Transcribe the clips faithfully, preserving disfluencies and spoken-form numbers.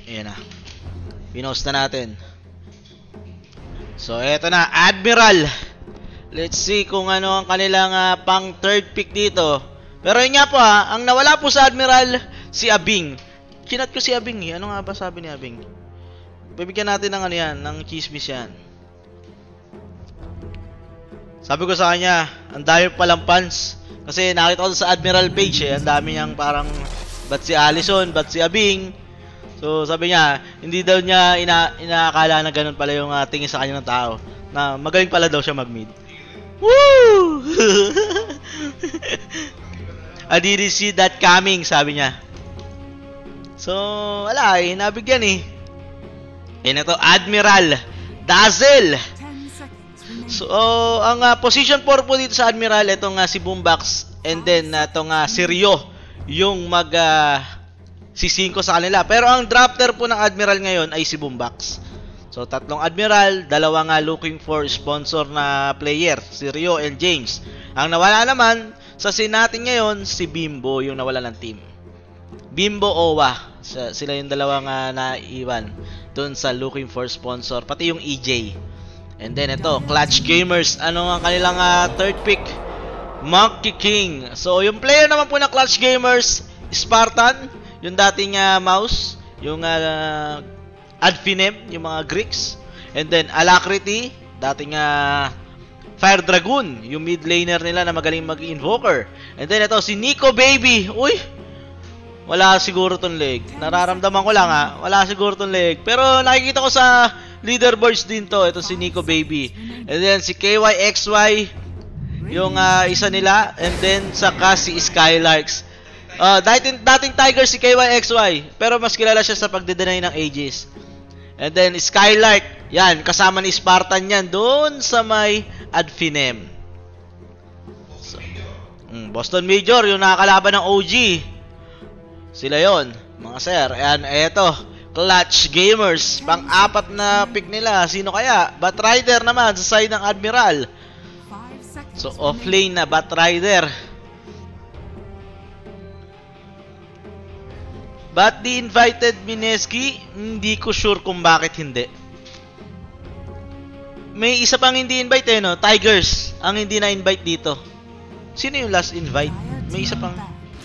Ayan na. Pinost na natin. So, eto na. Admiral. Let's see kung ano ang kanilang uh, pang third pick dito. Pero yun nga po ha, ang nawala po sa Admiral, si Abing. Kinat ko si Abing eh. Ano nga ba sabi ni Abing? Bibigyan natin ng ano yan, ng chismis yan. Sabi ko sa kanya, ang dami palang fans. Kasi nakita ko sa Admiral page eh, ang dami niyang parang, ba't si Allison, ba't si Abing. So sabi niya, hindi daw niya ina inaakala na ganun pala yung uh, tingin sa kanya ng tao. Na magaling pala daw siya mag-mid. Woo! I didn't see that coming, sabi niya. So, wala eh, nabigyan eh. Yan ito, Admiral Dazzle. So, uh, ang uh, position four po dito sa Admiral, itong uh, si Boombox, and then uh, itong uh, si Rio, yung mag uh, si cinco sa kanila. Pero ang drafter po ng Admiral ngayon ay si Boombox. So, tatlong Admiral, dalawang uh, looking for sponsor na player, si Rio and James. Ang nawala naman, sa scene natin ngayon, si Bimbo, yung nawala ng team. Bimbo Owa, sila yung dalawang uh, naiwan doon sa looking for sponsor, pati yung E J. And then ito, Clutch Gamers, ano ang kanilang uh, third pick? Monkey King. So, yung player naman po ng Clutch Gamers, Spartan, yung dating uh, mouse, yung uh, Adfinem, yung mga Greeks. And then, Alacrity, dating uh, Fire Dragoon, yung mid laner nila na magaling mag-invoker. And then, ito, si Nico Baby. Uy! Wala siguro tong leg. Nararamdaman ko lang ha. Wala siguro tong leg. Pero nakikita ko sa leaderboards din to. Ito si Nico Baby. And then, si K Y X Y, yung uh, isa nila. And then, saka si Skylarks. Uh, dating, dating Tiger si K Y X Y. Pero mas kilala siya sa pagde-deny ng Aegis. And then, Skylark. Yan, kasama ni Spartan yan. Doon sa may Adfinem. So, mm, Boston Major, yung nakakalaban ng O G. Sila yon, mga sir. Ayan, eto. Clutch Gamers. Pang-apat na pick nila. Sino kaya? Batrider naman sa side ng Admiral. So, off-lane na Batrider. But the invited Mineski, hindi ko sure kung bakit hindi. May isa pang hindi invite eh, no? Tigers, ang hindi na-invite dito. Sino yung last invite? May isa pang...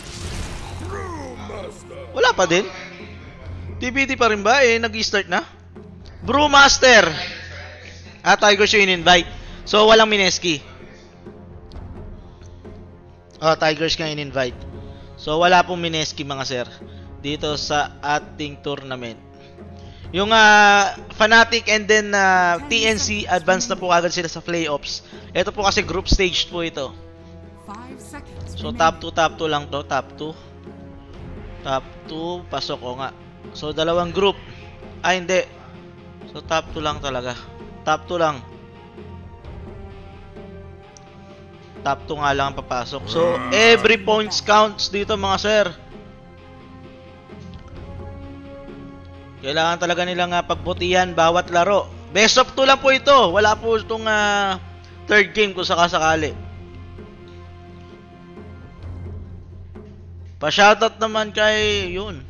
Wala pa din. T B T pa rin ba? Eh, nag-start na. Brewmaster. Ah, Tigers yung in-invite. So, walang Mineski. Ah, Tigers nga in-invite. So, wala pong Mineski, mga sir, dito sa ating tournament. Yung uh, Fnatic and then uh, T N C, advance na po agad sila sa playoffs. Ito po kasi group stage po ito. So, top two, top two lang to. Top two. Top two, pasok o nga. So, dalawang group. Ay, hindi. So, top two lang talaga. Top two lang. Top two nga lang ang papasok. So, every points counts dito, mga sir. Kailangan talaga nilang uh, pagbutihan bawat laro. Best of two lang po ito. Wala po itong uh, third game kung sakasakali. Pa-shoutout naman kay yun.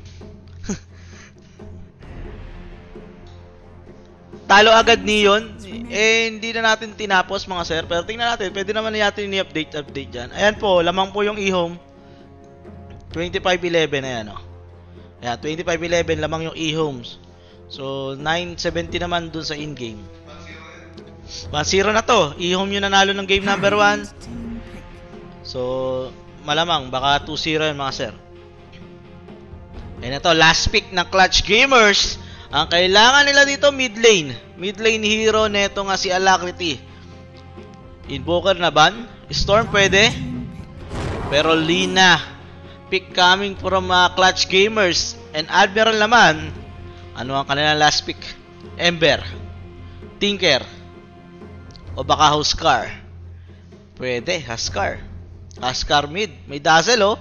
Talo agad ni yun. Eh, hindi na natin tinapos, mga sir. Pero tingnan natin. Pwede naman natin i-update update dyan. Ayan po. Lamang po yung e-home. twenty-five eleven. Ayan o. Ayan, twenty-five eleven. Lamang yung e-homes. So, nine seventy naman dun sa in-game. one zero na to. E-home yung nanalo ng game number one. So, malamang. Baka two zero yun, mga sir. Ayan na to. Last pick ng Clutch Gamers. Ang kailangan nila dito, mid lane. Mid lane hero neto nga si Alacrity. Invoker na ban? Storm pwede. Pero Lina. Pick coming from uh, Clutch Gamers. And Admiral naman. Ano ang kanilang last pick? Ember. Tinker. O baka Huskar. Pwede, Huskar. Huskar mid. May Dazzle oh.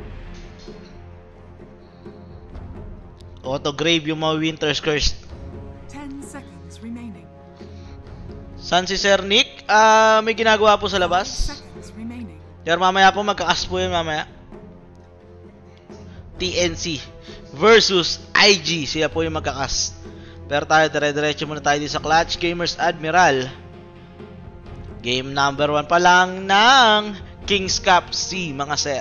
Auto Grave yung mga Winter's Curse. ten seconds remaining. San si Sir Nick? Uh, may ginagawa po sa labas. Pero mamaya po magkakas po yun mamaya. T N C versus I G. Siya po yung magkakas. Pero tayo, dire-diretso muna tayo dito sa Clutch Gamers Admiral. Game number one pa lang ng King's Cup C, mga sir.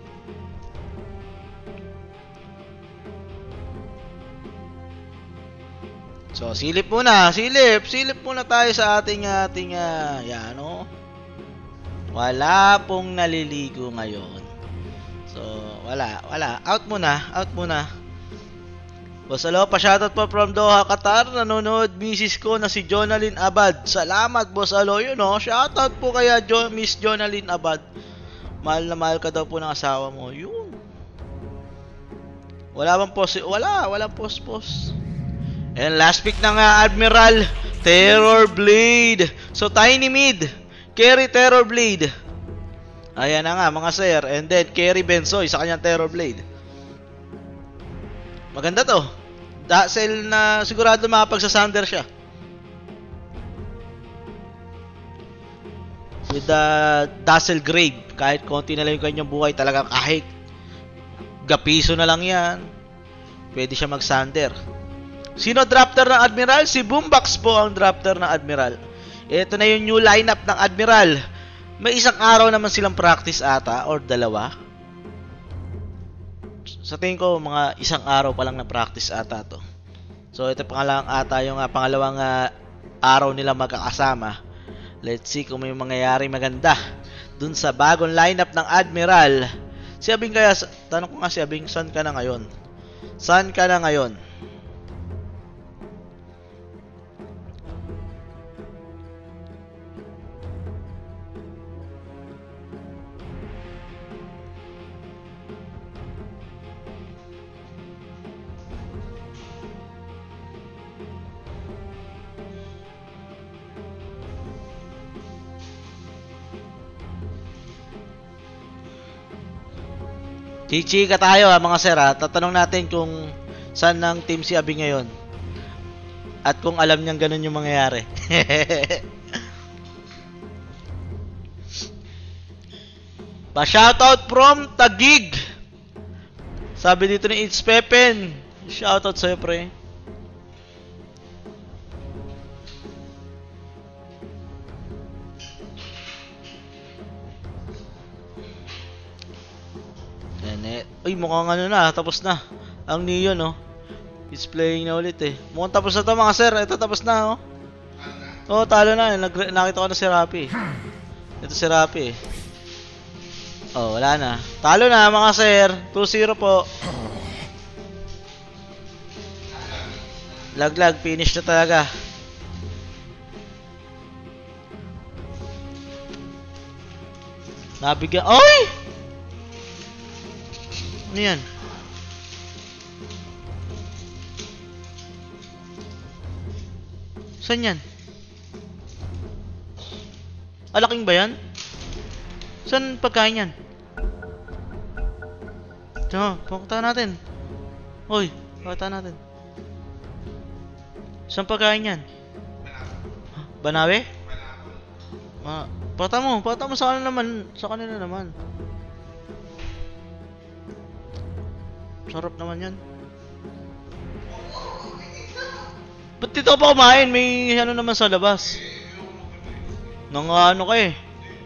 So, silip muna, silip, silip muna tayo sa ating, ating, uh, yan, no? Wala pong naliligo ngayon. So, wala, wala. Out muna, out muna. Boss Alo, pa-shoutout po from Doha, Qatar. Nanonood, misis ko na si Jonalyn Abad. Salamat, Boss Alo. Yun, no? Shoutout po kaya jo Miss Jonalyn Abad. Mahal na mahal ka daw po ng asawa mo. Yun. Wala bang post? Wala, walang post-post. And last pick ng uh, Admiral, Terror Blade. So, Tiny Mid, carry Terror Blade. Ayan na nga, mga sir. And then, carry Bensoy sa kanyang Terror Blade. Maganda to. Dazzle na sigurado makapagsasander siya. With the Dazzle Grave. Kahit konti na lang yung kanyang buhay, talaga kahit gapiso na lang yan, pwede siya mag-sander. Sino drafter ng Admiral? Si Boombox po ang drafter ng Admiral. Ito na yung new lineup ng Admiral. May isang araw naman silang practice ata, or dalawa. Sa tingin ko, mga isang araw pa lang na practice ata to. So, ito pangalawang ata yung uh, pangalawang uh, araw nila magkakasama. Let's see kung may mangyayari maganda dun sa bagong lineup ng Admiral. Si Abing kaya, tanong ko nga si Abing, saan ka na ngayon? Saan ka na ngayon? Chichika tayo ha mga sir ha. Tatanong natin kung saan ng team si Abing ngayon. At kung alam niyang ganun yung mangyayari. Pa-shoutout from Taguig. Sabi dito ni It's Pepen. Shoutout sa'yo pre. Uy, mukhang ano na, tapos na. Ang Neon, no? It's playing na ulit eh. Mukhang tapos na to mga sir. Ito tapos na, oh. Oh, talo na. Nag nakita ko na si Rapi. Ito si Rapi eh. Oh, wala na. Talo na mga sir. two zero po. Laglag, finish na talaga. Nabigyan. Oy! Ano yan? Saan yan? Alaking ba yan? Saan pagkain yan? Ito, pakita natin. Hoy, pakita natin. Saan pagkain yan? Banawe? Ah, pakita mo, pakita mo sa kanila naman. Sa kanila naman. Sarap naman yan. Ba't dito pa kumain? May ano naman sa labas. Nang ano ka eh.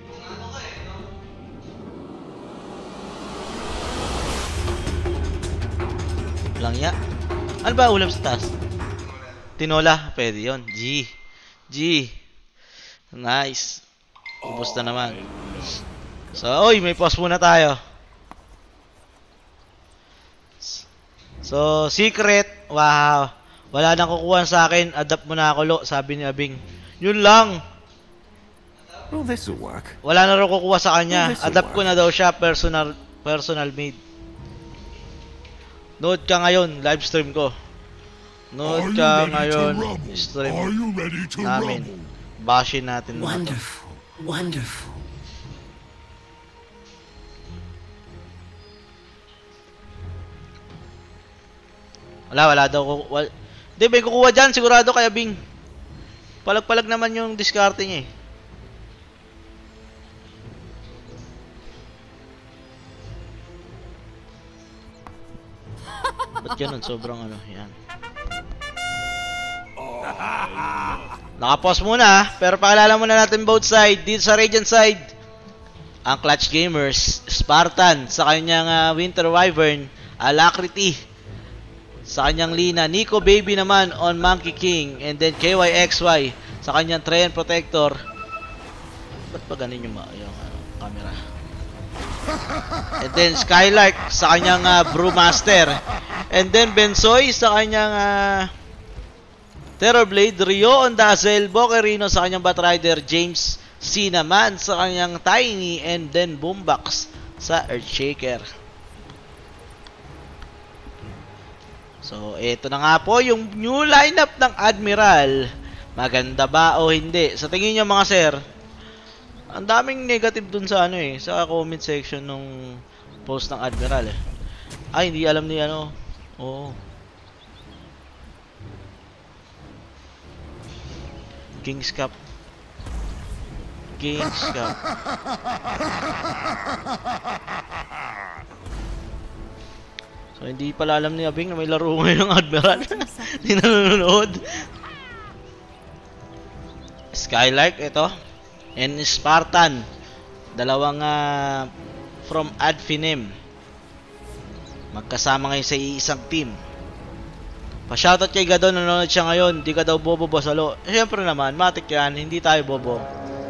Langya. Ano ba ulam sa taas? Tinola. Pwede yun. G. G. Nice. Ubus na naman. So, oy, may pause muna tayo. So, secret, wow. Wala nang kukuha sa akin, adapt mo na ako, Lo, sabi ni Abing. Yun lang. Well, this will work. Wala na rin kukuha sa kanya. Well, Adapt ko na daw siya, personal personal made. Nood ka ngayon, live stream ko. Nood ka ngayon, stream namin. Bashin natin. Wonderful, wonderful. Wala, wala daw. Wala. Hindi, may kukuha dyan. Sigurado kaya Bing. Palag-palag naman yung discarte niya eh. Ba't ganun? Sobrang ano, yan. Nakapause muna, pero pakilala muna natin both side. Dito sa Radiant side, ang Clutch Gamers, Spartan sa kanyang uh, Winter Wyvern, Alacrity sa kanyang Lina, Nico Baby naman on Monkey King, and then K Y X Y sa kanyang Treant Protector. Ba't pa ganun yung, yung uh, camera? And then Skylark sa kanyang uh, Brewmaster, and then Bensoy sa kanyang uh, Terrorblade, Rio on Dazzle, Bokerino sa kanyang Batrider, James C naman sa kanyang Tiny, and then Boombox sa Earthshaker. So, ito na nga po yung new lineup ng Admiral. Maganda ba o hindi? Sa tingin nyo mga sir, ang daming negative dun sa ano eh, sa comment section nung post ng Admiral eh. Ay, hindi alam ni ano. Oo. King's Cup. King's Cup. So, hindi pala alam ni Abing na may laro ngayon ng Admiral. Hindi nanonood. Skylark, ito. And Spartan. Dalawang uh, from Adfinem. Magkasama ngayon sa iisang team. Pa-shoutout kay Gadon, nanonood siya ngayon. Hindi ka daw bobo, Bosalo. Eh, siyempre naman, matik yan. Hindi tayo bobo.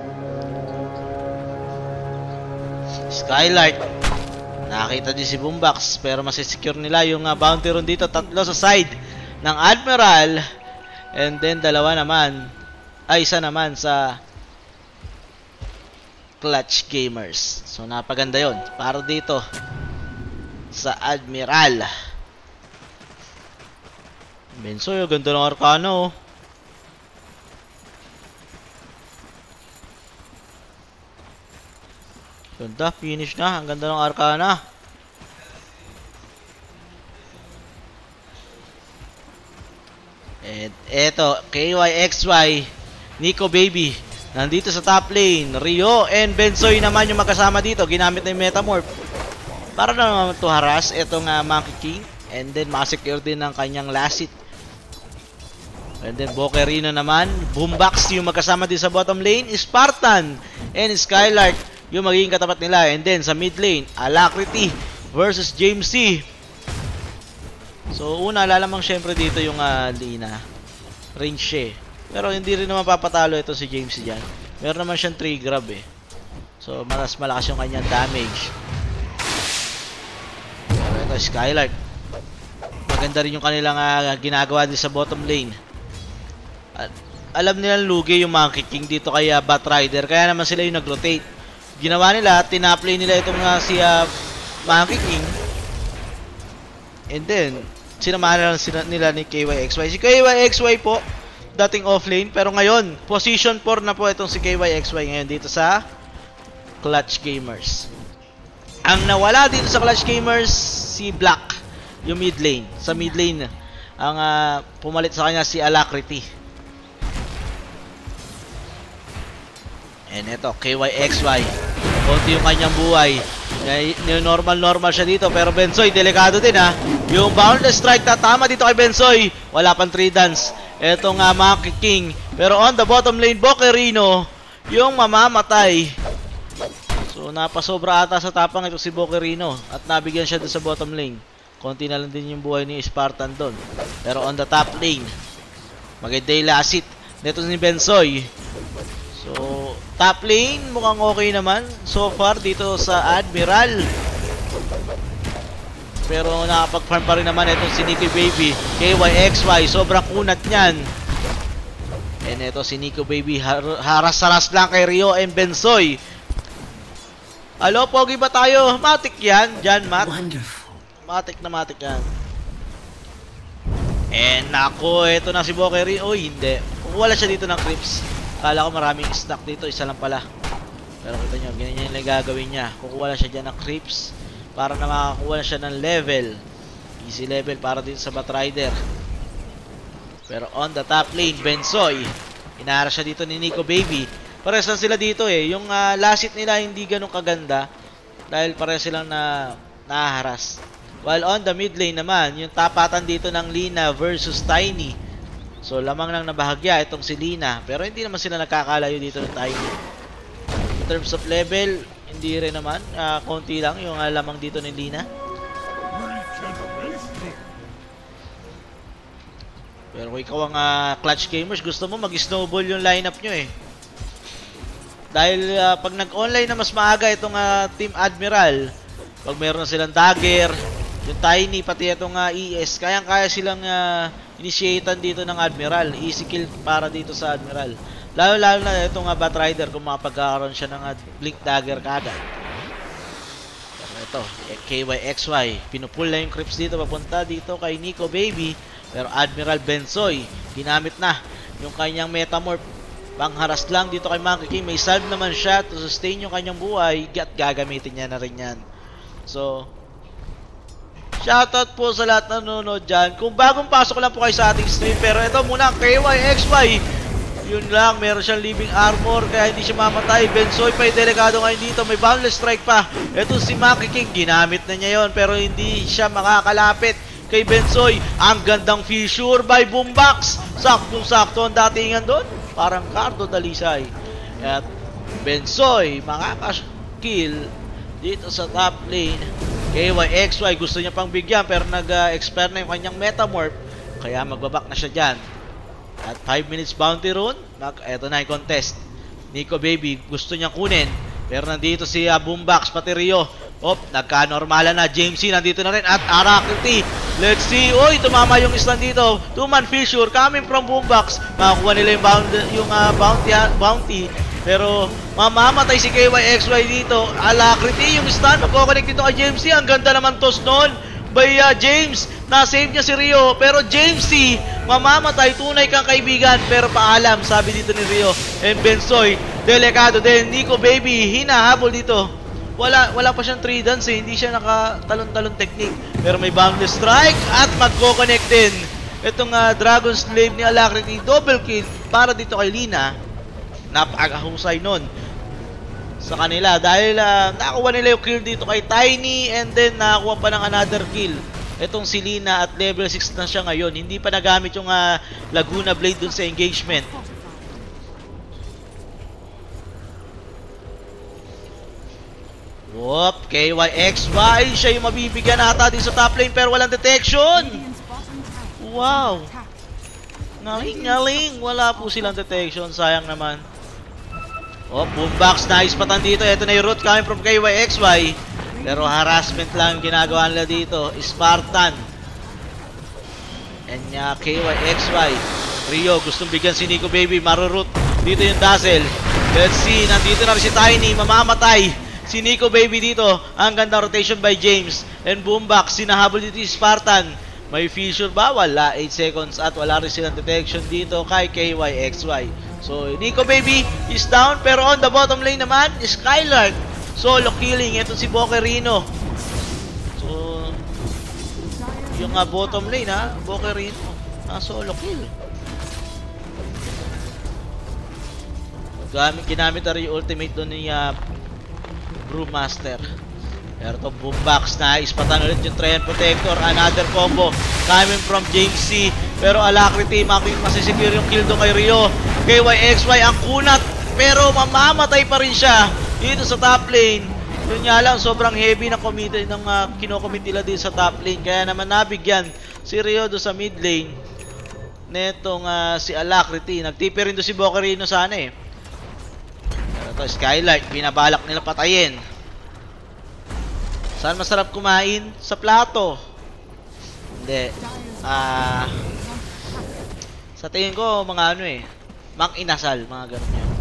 Skylark. Nakakita din si Boombox. Pero masisecure nila yung uh, bounty run dito. Tatlo sa side ng Admiral. And then, dalawa naman. Ay, isa naman sa Clutch Gamers. So, napaganda yon para dito sa Admiral. Bensoy, ganda ng Arcano. Ganda, finish na. Ang ganda ng Arcana. And eto, K Y X Y, Nico Baby, nandito sa top lane. Rio and Bensoy naman yung magkasama dito. Ginamit na yung Metamorph para naman to harass itong uh, Monkey King. And then, makasecure din ng kanyang Lassit. And then Bokerino naman, Boombox yung magkasama din sa bottom lane, Spartan and Skylark yung magiging katapat nila. And then sa mid lane, Alacrity versus James C. So una lalamang syempre dito yung uh, Lina, range siya eh. Pero hindi rin naman papatalo ito si James C dyan. Meron naman siyang three grab eh. So mas malakas yung kanyang damage. Pero ito Skylark, maganda rin yung kanilang uh, ginagawa din sa bottom lane. At alam nilang lugi yung Monkey King dito kay uh, Batrider, kaya naman sila yung nag-rotate. Ginawa nila, tinaplay nila itong uh, si uh, Monkey King. And then, sinamahan lang sila, nila ni K Y X Y. Si K Y X Y po, dating offlane, pero ngayon, position four na po itong si K Y X Y ngayon dito sa Clutch Gamers. Ang nawala dito sa Clutch Gamers, si Black, yung mid lane. Sa mid lane, ang uh, pumalit sa kanya si Alacrity. And ito, K Y X Y. Konti yung kanyang buhay. Normal-normal siya dito. Pero Bensoy, delikado din ha. Yung boundless strike tatama dito kay Bensoy. Wala pang three dance. Ito nga Monkey King. Pero on the bottom lane, Bokerino yung mamamatay. So, napasobra ata sa tapang ito si Bokerino. At nabigyan siya doon sa bottom lane. Konti na lang din yung buhay ni Spartan doon. Pero on the top lane, maganda yung Lassit nito ni Bensoy. So, top lane, mukhang okay naman so far dito sa Admiral. Pero nakapag-farm pa rin naman itong si Nico Baby, K Y X Y, sobrang kunat niyan. And ito si Nico Baby, har haras-haras lang kay Rio and Bensoy. Alo, pogi ba tayo? Matik yan, dyan, Mat. Wonderful. Matik na matik yan. And nako, ito na si Bokery. Uy, hindi. Wala siya dito ng creeps. Kala ko maraming stock dito, isa lang pala. Pero kita nyo, ganyan yung gagawin niya. Kukuha lang siya dyan ng creeps para na makakuha siya ng level. Easy level para dito sa Batrider. Pero on the top lane, Bensoy. Inaara siya dito ni Nico Baby. Pares lang sila dito eh. Yung uh, Lassit nila hindi ganun kaganda. Dahil pares silang na nahaharas. While on the mid lane naman, yung tapatan dito ng Lina versus Tiny. So, lamang lang nabahagya itong si Lina. Pero hindi naman sila nagkakalayo dito ng Tiny. In terms of level, hindi rin naman. Uh, konti lang yung uh, lamang dito ni Lina. Pero kung ikaw ang uh, clutch gamers, gusto mo mag-snowball yung lineup nyo eh. Dahil uh, pag nag-online na mas maaga itong uh, Team Admiral, pag meron na silang dagger, yung Tiny, pati itong uh, E S, kayang-kaya silang uh, initiatean dito ng Admiral. Easy kill para dito sa Admiral. Lalo-lalo na itong uh, Batrider kung makapagkakaroon siya ng uh, Blink Dagger kagad. Pero ito, K Y X Y, pinupull na yung creeps dito, papunta dito kay Nico Baby. Pero Admiral Bensoy, ginamit na yung kanyang Metamorph. Pangharas lang dito kay Monkey King. May salve naman siya to sustain yung kanyang buhay at gagamitin niya na rin yan. So, shoutout po sa lahat na nanonood dyan. Kung bagong pasok lang po kayo sa ating stream, pero ito muna, K Y X Y. Yun lang, meron siyang living armor, kaya hindi siya mamatay. Bensoy pa yung delikado ngayon dito, may boundless strike pa. Ito si Monkey King, ginamit na niya yon, pero hindi siya makakalapit kay Bensoy. Ang gandang fissure by Boombox. Sakto-sakto ang datingan doon. Parang Cardo Dalisay. At Bensoy, makakakill dito sa top lane. K Y X Y, gusto niya pang bigyan pero nag-expire na yung kanyang Metamorph. Kaya magbabak na siya dyan. At five minutes bounty rune. Ito na yung contest. Nico Baby, gusto niyang kunin. Pero nandito si uh, Boombox, pati Rio. Op, nagka-normala na. James C, nandito na rin. At Arakriti. Let's see. Uy, tumama yung island dito. Two-man fissure coming from Boombox. Makakuha nila yung, bound, yung uh, bounty, bounty. Pero mamamatay si K Y X Y dito. Alakriti yung stun. Magkoconnect dito kay James C. Ang ganda naman toss noon by uh, James. Na-save niya si Rio. Pero James C, mamamatay. Tunay kang kaibigan. Pero paalam, sabi dito ni Rio. And Bensoy, delikado din. Nico Baby, hinahabol dito. Wala, wala pa siyang three dance eh. Hindi siya naka-talon-talon technique. Pero may boundless strike at magko-connect din. Itong uh, Dragon Slave ni Alacrity. Double kill para dito kay Lina. Napakahusay nun sa kanila. Dahil uh, nakakuha nila yung kill dito kay Tiny. And then nakakuha pa ng another kill. Itong si Lina at level six na siya ngayon. Hindi pa nagamit yung uh, Laguna Blade dun sa engagement. Whoop, K Y X Y, siya yung mabibigyan ata din sa top lane pero walang detection. Wow. Ngaling-ngaling, wala po silang detection, sayang naman. Oh, Boombox, nice patan dito. Ito na yung root coming from K Y X Y. Pero harassment lang ginagawa nila dito. Spartan. And uh, K Y X Y. Rio, gustong bigyan si Nico Baby, marurut. Dito yung Dazzle. Let's see, nandito na rin si Tiny, mamamatay si Nico Baby dito. Ang ganda rotation by James. And Boombox, sinahabol dito si Spartan. May fissure ba? Wala. eight seconds at wala rin silang detection dito kay K Y X Y. So, Nico Baby is down. Pero on the bottom lane naman, Skylark. Solo killing. Ito si Boquerino. So, yung uh, bottom lane ha, Boquerino. Ah, solo kill. Gamit, ginamit na rin yung ultimate doon ni uh, Brewmaster. Pero ito Boombox na ispatan ulit yung Treant Protector. Another combo coming from James C. Pero Alacrity masisecure yung kill doon kay Rio. K Y X Y ang kunat. Pero mamamatay pa rin siya dito sa top lane. Yun nga lang, sobrang heavy ng committed ng uh, kinocommit nila din sa top lane. Kaya naman nabigyan si Rio doon sa mid lane netong uh, si Alacrity. Nagtipi rin doon si Boquerino sana eh. Ito, Skylight, binabalak nila patayin. Saan masarap kumain? Sa plato. Hindi. Ah, uh, sa tingin ko, mga ano eh, mang inasal, mga ganun yan.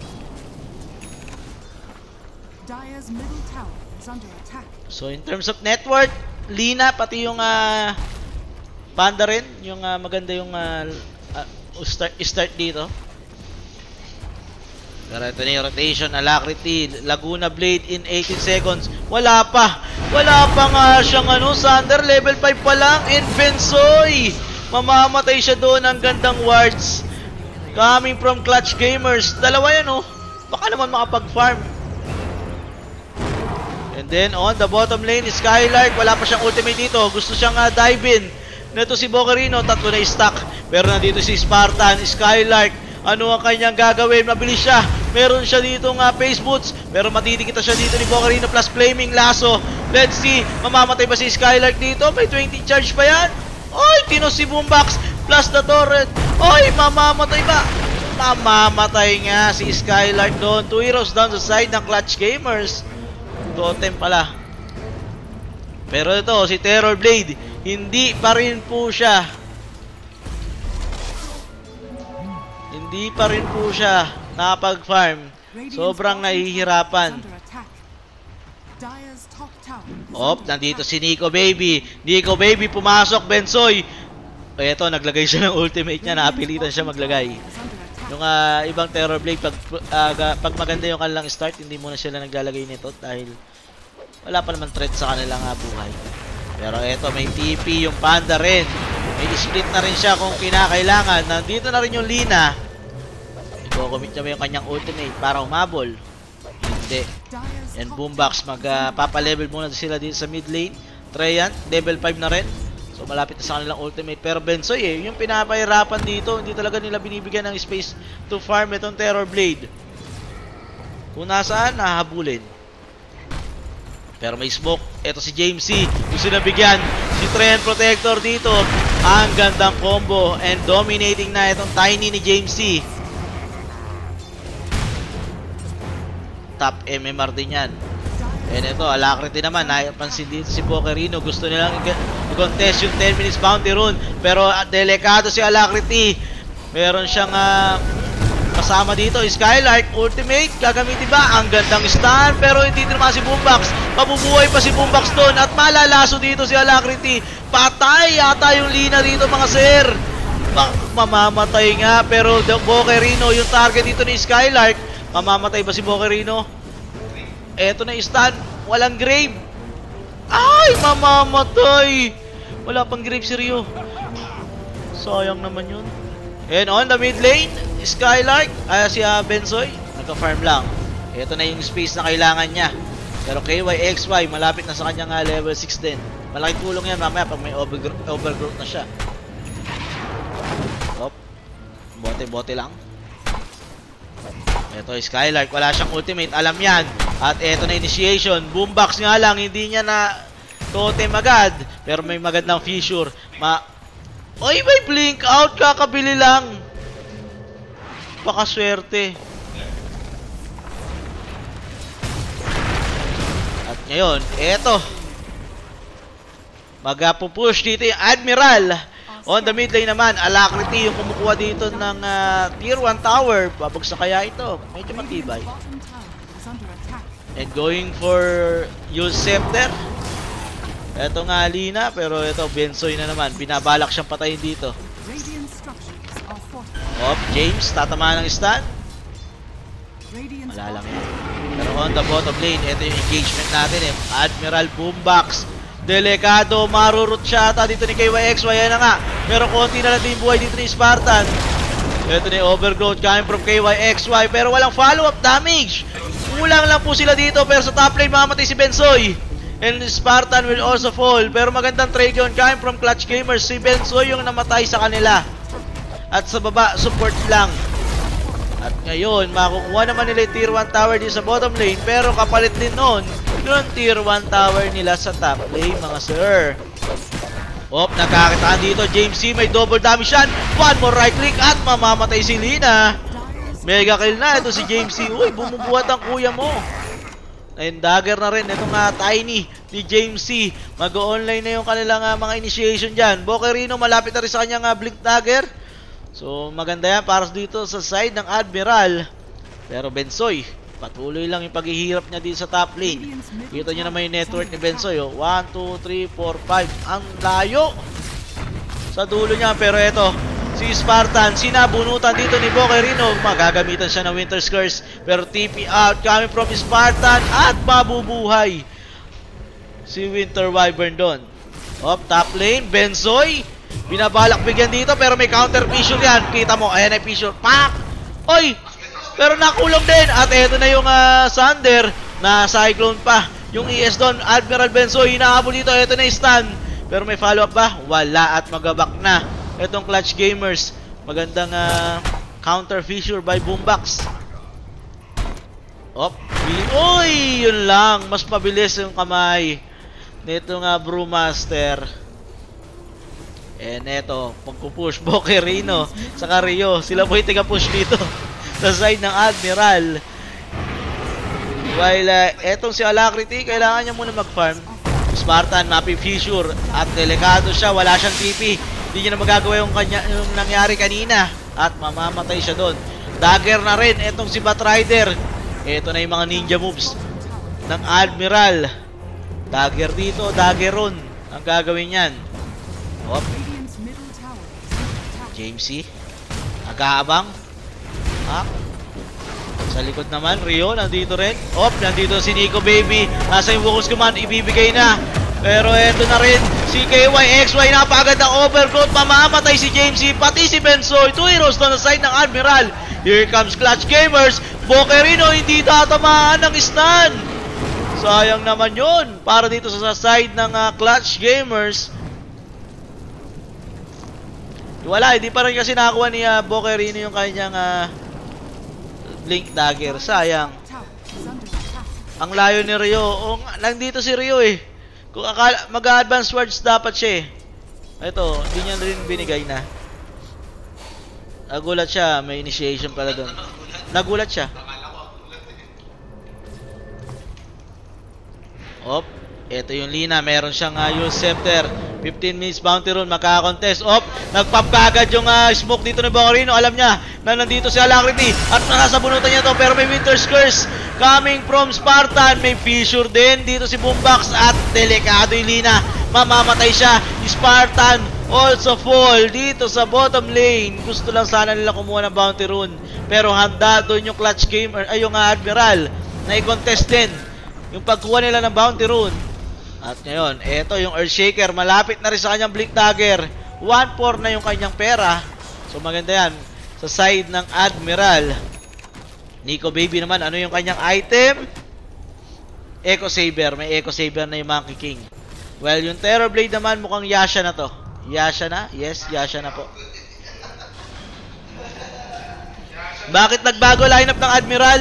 So, in terms of net worth, Lina, pati yung uh, Panda rin, yung uh, maganda yung uh, uh, start, start dito. Pero ito na yung rotation, Alacrity, Laguna Blade in eighteen seconds. Wala pa. Wala pa nga siyang ano, Sander, level five pa lang. And Bensoy, mamamatay siya doon. Ang gandang wards. Coming from Clutch Gamers. Dalawa yan oh. Baka naman makapag-farm. And then on the bottom lane, Skylark, wala pa siyang ultimate dito. Gusto siyang uh, dive in. Neto si Bocarino, tatlo na stack. Pero nandito si Spartan, Skylark. Ano ang kanyang gagawin? Mabilis siya. Meron siya dito nga uh, face boots. Pero matidikita siya dito ni Bocarino plus flaming lasso. Let's see, mamamatay ba si Skylark dito? May twenty charge pa yan. Oy, tinos si Boombox plus the turret. Oy, mamamatay ba? Mamamatay nga si Skylark doon. Two heroes down sa side ng Clutch Gamers. Totem pala. Pero ito, si Terror Blade, hindi pa rin po siya. Hindi pa rin po siya nakapag-farm. Sobrang nahihirapan. Op, nandito si Nico Baby. Nico Baby pumasok, Bensoy. Eto, naglagay siya ng ultimate niya. Naapilitan siya maglagay. Yung uh, ibang Terror Blade, pag, uh, pag maganda yung kanilang start, hindi muna sila naglalagay nito dahil wala pa naman threat sa kanilang uh, buhay. Pero eto, may T P yung Panda rin. May split na rin siya kung kinakailangan. Nandito na rin yung Lina. Iko-commit niya ba yung kanyang ultimate para umabol? Hindi. And Boombox, magpapalevel uh, muna sila dito sa mid lane. Treant, level five na rin. So malapit na sa kanilang ultimate. Pero Bensoy eh, yung pinapahirapan dito, hindi talaga nila binibigyan ng space to farm itong Terror Blade. Kung nasaan, nahabulin. Pero may smoke. Ito si James C. Gusto na bigyan si Treant Protector dito. Ang gandang combo. And dominating na itong Tiny ni James C. Top M M R din yan. And ito, Alacrity naman, napansin dito si Bocarino. Gusto nilang i-contest yung ten minutes bounty rune. Pero uh, delikado si Alacrity. Meron siyang uh, kasama dito, Skylark, ultimate. Gagamitin ba? Ang gandang stun. Pero hindi din naman si Boombox. Mabubuhay pa si Boombox doon. At malalaso dito si Alacrity. Patay yata yung Lina dito mga sir. Mamamatay nga. Pero Bocarino, yung target dito ni Skylark. Mamamatay ba si Bocarino? Eto na stun. Walang grave. Ay, mamamatay. Wala pang grave si Ryo. Sayang naman yun. And on the mid lane, Skylark, ay si uh, Bensoy, nagka-farm lang. Eto na yung space na kailangan niya. Pero K Y X Y, malapit na sa kanyang uh, level six din. Malaking tulong yan mamaya pag may overgro overgrowth na siya. Op. Bote-bote lang. Ito Skylark, wala siyang ultimate, alam yan. At eto na initiation. Boombox nga lang, hindi niya na totem agad. Pero may magandang fissure. Ma Oy, may blink out, kakabili lang. Baka swerte. At ngayon, eto. Mag-push dito yung Admiral. On the mid lane naman, Alacrity yung kumukuha dito ng uh, tier one tower. Babagsak kaya ito. Medyo matibay. And going for use scepter. Ito nga Lina, pero ito Bensoy na naman. Binabalak siyang patayin dito. Op, James, tatamaan ng stun. Wala lang yan. Pero on the bottom lane, ito yung engagement natin eh. Admiral Boombox. Delikado, marurot siya ata dito ni K Y X Y. Yan na nga. Pero konti na lang din buhay dito ni Spartan. Ito na yung overgrowth coming from K Y X Y. Pero walang follow-up damage. Kulang lang po sila dito. Pero sa top lane, mamamatay si Bensoy. And Spartan will also fall. Pero magandang trade yun coming from Clutch Gamers. Si Bensoy yung namatay sa kanila. At sa baba, support lang. At ngayon, makukuha naman nila yung tier one tower dito sa bottom lane. Pero kapalit din nun yung tier one tower nila sa top lane, mga sir. Op, nakakitaan dito. James C, may double damage yan. One more right click at mamamatay si Lina. Mega kill na. Ito si James C. Uy, bumubuhat ang kuya mo. And dagger na rin. Itong uh, Tiny ni James C. Mag-online na yung kanilang uh, mga initiation dyan. Bocarino, malapit na rin sa kanyang uh, blink dagger. So, maganda yan para dito sa side ng Admiral. Pero Bensoy, patuloy lang yung paghihirap niya dito sa top lane. Kita nyo naman yung network ni Bensoy. Oh. one, two, three, four, five. Ang layo sa dulo niya. Pero eto, si Spartan, sinabunutan dito ni Bocarino. Magagamitan siya ng Winter's Curse. Pero T P out coming from Spartan. At mabubuhay si Winter Wyvern doon. Op, top lane, Bensoy. Binabalak bigyan dito pero may counter fissure yan. Kita mo, ayan ay fissure. Pak! Oy! Pero nakulong din. At eto na yung uh, Sander na Cyclone pa. yung E S doon. Admiral Bensoy, hinahabol dito. Ito na yung stun. Pero may follow-up ba? Wala at magabak na. Itong Clutch Gamers. Magandang uh, counter fissure by Boombox. Op. Uy! Yun lang. Mas mabilis yung kamay nito nga Brewmaster. And eto, pagpupush Boquerino saka Rio. Sila po yung tiga-push dito sa side ng Admiral. While uh, etong si Alacrity, kailangan niya muna mag-farm. Spartan, mapping fissure. At delikado siya, wala siyang T P. Hindi niya na magagawa yung, kanya, yung nangyari kanina. At mamamatay siya doon. Dagger na rin, etong si Batrider. Eto na yung mga ninja moves ng Admiral. Dagger dito, dagger ron. Ang gagawin yan. Op. James C. Nag-aabang. Ah. Sa likod naman, Rio, nandito rin. Op, nandito si Nico Baby. Nasa yung Wukos Command, ibibigay na. Pero eto na rin, si K Y X Y, napagad ng overgrowth. Mamamatay si James C, pati si Bensoy. Two heroes na side ng Admiral. Here comes Clutch Gamers. Boquerino, hindi tatamaan ng stun. Sayang naman yun. Para dito sa side ng uh, Clutch Gamers. Wala, hindi pa rin kasi nakakuha ni uh, Boquerino yung kanyang uh, Blink Dagger. Sayang. Ang layo ni Rio. O, nandito si Rio eh. Kung mag-advance words dapat siya eh. Ito, hindi niya rin binigay na. Nagulat siya. May initiation pala doon. Nagulat siya. Op. Ito yung Lina. Meron siyang uh, use scepter. fifteen minutes bounty run, makaka-contest. Op, nagpapagad yung uh, smoke dito ni Boquerino. Alam niya na nandito si Alacrity at nakasabunutan niya to. Pero may Winter's Curse coming from Spartan. May fissure din dito si Boombox at delikado yung Lina. Mamamatay siya. Spartan also fall dito sa bottom lane. Gusto lang sana nila kumuha ng bounty run. Pero handa doon yung Clutch Gamer, ay yung uh, Admiral na i-contest din yung pagkuha nila ng bounty run. At ngayon, eto yung Earthshaker. Malapit na rin sa kanyang Blink Dagger. one four na yung kanyang pera. So maganda yan. Sa side ng Admiral. Nico Baby naman, ano yung kanyang item? Echo Saber. May Echo Saber na yung Monkey King. Well, yung Terror Blade naman mukhang Yasha na to. Yasha na? Yes, Yasha na po. Bakit nagbago lineup ng Admiral?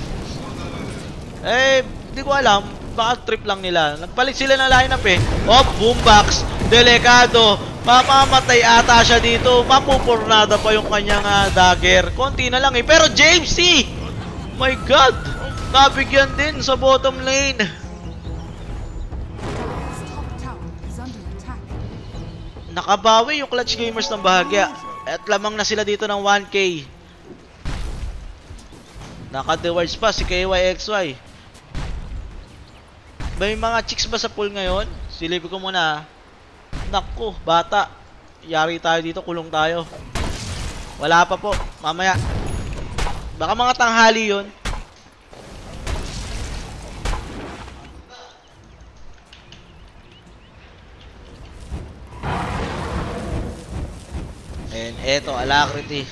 Eh, hindi ko alam. Baka trip lang nila. Nagpalit sila ng lineup eh. Oh, Boombox. Delikado. Mamamatay ata siya dito. Mapupurnada pa yung kanyang uh, dagger. Konti na lang eh. Pero James C! My God! Nabigyan din sa bottom lane. Nakabawi yung Clutch Gamers ng bahagya. At lamang na sila dito ng one K. Naka-dewards pa si K Y X Y. May mga chicks ba sa pool ngayon? Silipin ko muna. Naku, bata. Yari tayo dito, kulong tayo. Wala pa po, mamaya. Baka mga tanghali yun. And eto, Alacrity.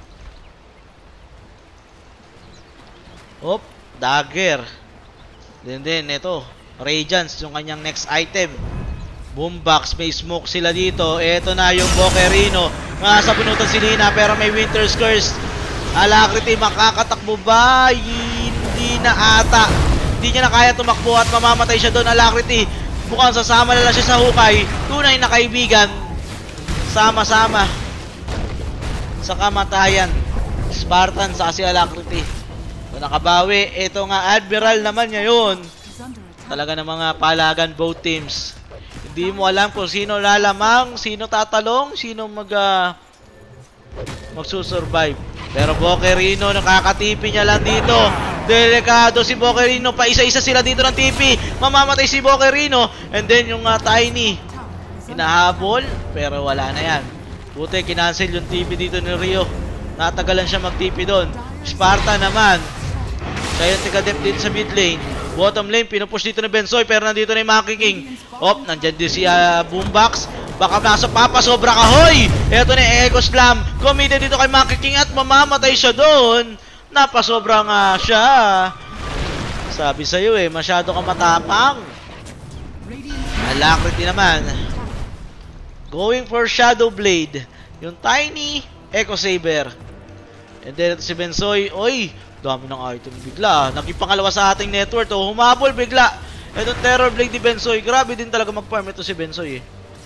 Hop, dagger. Then din, eto. Radiance, yung kanyang next item. Boombox, may smoke sila dito. Ito na yung Boquerino. Nasa bunutan si Lina, pero may Winter's Curse. Alacrity, makakatakbo ba? Hindi na ata. Hindi niya na kaya tumakbo at mamamatay siya doon. Alacrity, mukhang sasama na lang siya sa hukay. Tunay na kaibigan. Sama-sama sa kamatayan. Spartan sa si Alacrity. So, nakabawi. Ito nga, Admiral naman ngayon. Talaga ng mga palagan both teams. Hindi mo alam kung sino lalamang, sino tatalong, sino mag uh, magsusurvive. Pero Boquerino, nakakatipi niya lang dito. Delikado si Boquerino, pa isa-isa sila dito ng T P. Mamamatay si Boquerino. And then yung uh, Tiny hinahabol, pero wala na yan. Buti kinancel yung T P dito ni Rio. Natagalan siya mag-T P doon. Sparta naman, siya yung tiga-dep dito sa mid lane. Bottom lane, pinupush dito ni Bensoy, pero nandito na yung Monkey King. Op, nandyan din si uh, Boombox. Baka nasa papa, sobra kahoy. Ito na Echo Slam. Committed dito kay Monkey King at mamamatay siya doon. Napasobra nga siya. Sabi sa'yo eh, masyado ka matapang. Alacrity naman. Going for Shadow Blade. Yung Tiny Echo Saber. And then ito si Bensoy. Oy, dami ng item bigla. Nagipangalawa sa ating network. Oh, humabol bigla. Itong Terror Blade ni Bensoy. Grabe din talaga mag-farm ito si Bensoy eh.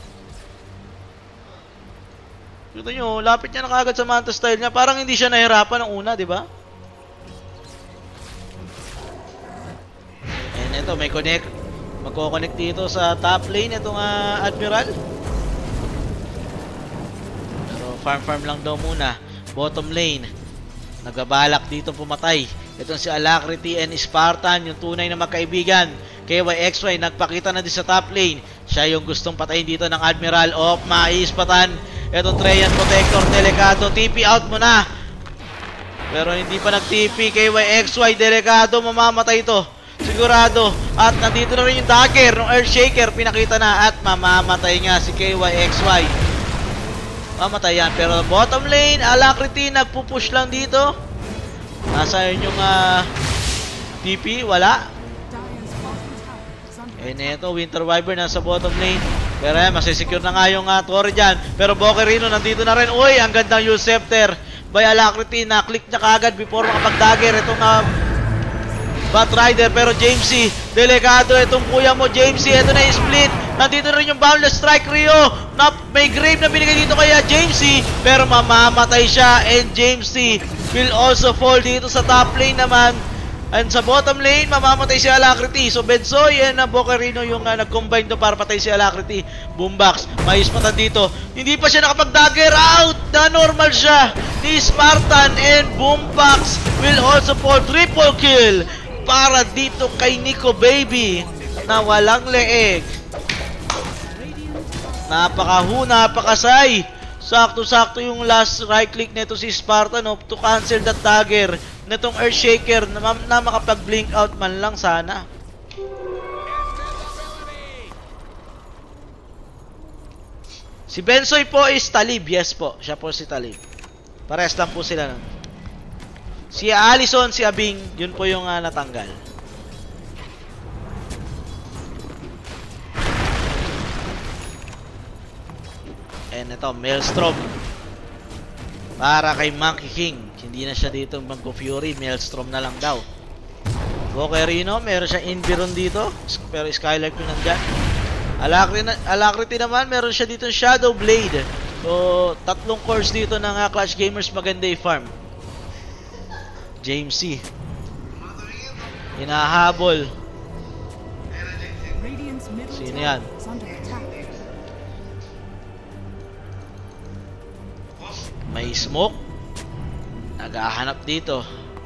Kita nyo, lapit niya na kagad sa Manta style niya. Parang hindi siya nahirapan ng una, di ba? And ito, may connect. Magko-connect dito sa top lane itong uh, Admiral. Pero farm-farm lang daw muna. Bottom lane. Nagabalak dito pumatay. Itong si Alacrity and Spartan, yung tunay na magkaibigan. K Y X Y nagpakita na din sa top lane. Siya yung gustong patayin dito ng Admiral. Of maispatan. Itong Treyan Protector, delikado. T P out mo na. Pero hindi pa nag-T P. K Y X Y, delikado. Mamamatay ito. Sigurado. At nandito na rin yung dagger ng Earthshaker. Pinakita na. At mamamatay nga si K Y X Y. Mamatay yan. Pero bottom lane, Alacrity, nagpupush lang dito. Nasa yun yung uh, T P. Wala. Eh, neto, Winter Wyvern nasa bottom lane. Pero yan, masisecure na nga yung uh, Torre dyan. Pero Bokerino nandito na rin. Uy, ang gandang Use Scepter by Alacrity. Na-click niya kagad before makapag-dagger. Itong uh, Batrider. Pero Jamesy, delikado itong kuya mo, Jamesy. Ito na yung split. Nandito na rin yung Boundless Strike, Rio. Na, may grave na binigay dito kaya Jamesy. Pero mamamatay siya. And Jamesy will also fall dito sa top lane naman. And sa bottom lane, mamamatay si Alacrity. So Bensoy and uh, Bokerino yung uh, nag-combine to para patay si Alacrity. Boombox, may ispatan dito. Hindi pa siya nakapag-dagger out. Na normal siya ni Spartan and Boombox will also fall. Triple kill para dito kay Nico Baby na walang leeg. Napakahu, napakasay. Sakto-sakto yung last right click nito si Spartan oh, to cancel that dagger nitong Earthshaker na, na makapag-blink out man lang sana. Si Bensoy po is Talib. Yes po, siya po si Talib. Parehas lang po sila nun. Si Allison, si Abing, yun po yung uh, natanggal. And ito, Maelstrom para kay Monkey King. Hindi na siya dito mag-Go Fury, Maelstrom na lang daw. Bokerino, meron siya Inviron dito, pero Skylark yung nandyan. Alacrity, Alacrity naman, meron siya dito Shadow Blade. So, tatlong cores dito ng uh, Clash Gamers, maganda i-farm. James C. Hinahabol. Sino yan? May smoke. Naghahanap dito.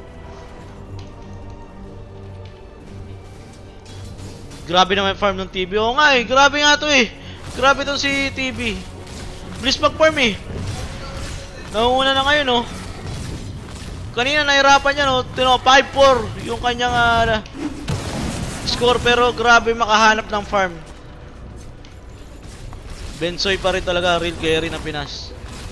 Grabe naman farm ng T B. Oo nga eh. Grabe nga to eh. Grabe to si T B. Please mag-farm eh. Nauuna na ngayon oh. Kanina nahirapan niya no. Tino, five four yung kanyang uh, score. Pero grabe makahanap ng farm. Bensoy pa rin talaga. Real carry ng Pinas.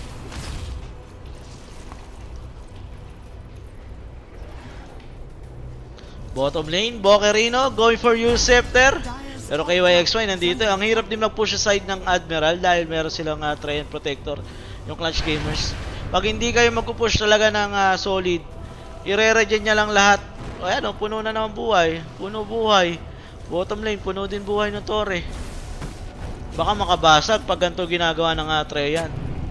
Bottom lane, Bokerino going for Use Scepter. Pero kay Y X Y nandito. Ang hirap din mag-push sa side ng Admiral dahil meron silang uh, Treyan Protector, yung Clash Gamers. Pag hindi kayo mag-push talaga ng uh, solid, ire-regen niya lang lahat. O ayan o, puno na naman buhay. Puno buhay. Bottom lane, puno din buhay ng Torre. Baka makabasag pag ganito ginagawa ng uh, Treyan.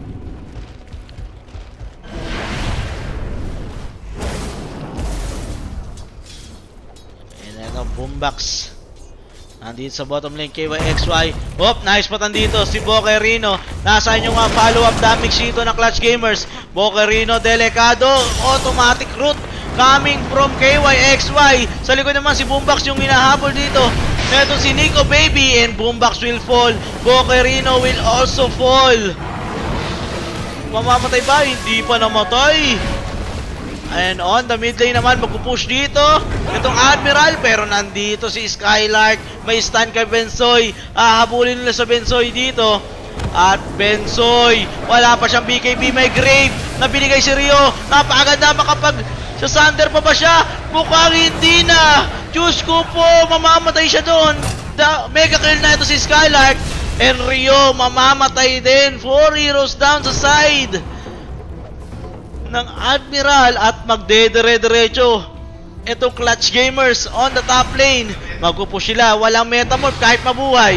Boombox. Nandito sa bottom lane, K Y X Y. Hop, nice patan dito si Bokerino. Nasaan yung uh, follow-up damage dito ng Clutch Gamers. Bokerino, delikado. Automatic route coming from K Y X Y. Sa likod naman si Boombox yung hinahabol dito. Neto si Nico Baby and Boombox will fall. Bokerino will also fall. Mamamatay ba? Hindi pa namatay. And on the mid lane naman, magpupush dito itong Admiral, pero nandito si Skylark. May stun kay Bensoy. Ah, habulin nila sa Bensoy dito. At Bensoy, wala pa siyang B K B. May grave na binigay si Rio. Napakaganda makapag sa Sander pa ba siya? Mukhang hindi na. Diyos ko po, mamamatay siya doon. Da mega kill na ito si Skylark. And Rio, mamamatay din. Four heroes down sa side ng Admiral at magdedire-diretso. Ito Clutch Gamers on the top lane. Magpupush sila. Walang metamorph kahit mabuhay.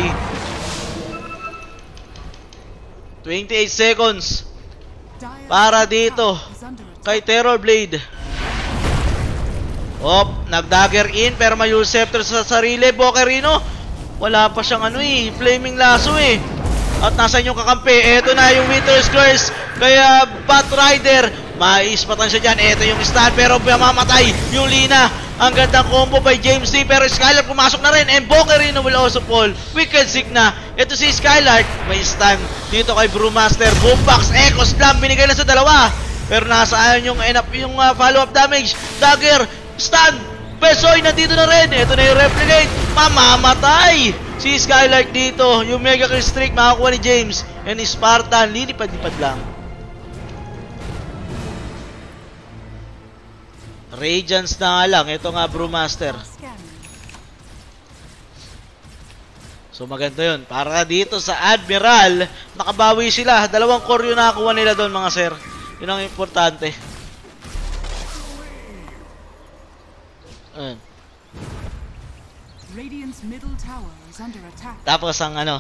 twenty-eight seconds para dito kay Terrorblade. Op, nag-dagger in pero may use scepter sa sarili. Bokerino, wala pa siyang ano eh, flaming lasso eh. At nasa inyong kakampi, eto na yung Winter's Curse. Kaya Batrider, maispatan siya dyan. Eto yung stun pero mamamatay yung Lina. Ang gandang combo by James D. Pero Skylark pumasok na rin. And Bokerino will also fall. Wicked Sick na. Eto si Skylark, may stun dito kay Brewmaster. Boombox, Echo Slam, binigay na sa dalawa. Pero nasaan yung, yung uh, follow-up damage. Dagger, stun, Besoy nandito na rin. Ito na yung replicate. Mamamatay si Skylark dito. Yung mega kill streak makakuha ni James. And Spartan, lilipad-lipad lang. Radiance na nga lang. Ito nga Brewmaster. So maganda yun. Para dito sa Admiral, nakabawi sila. Dalawang core yung nakakuha nila doon mga sir. Yun ang importante. Ayan. Radiant's middle tower is under attack. Tapos ang ano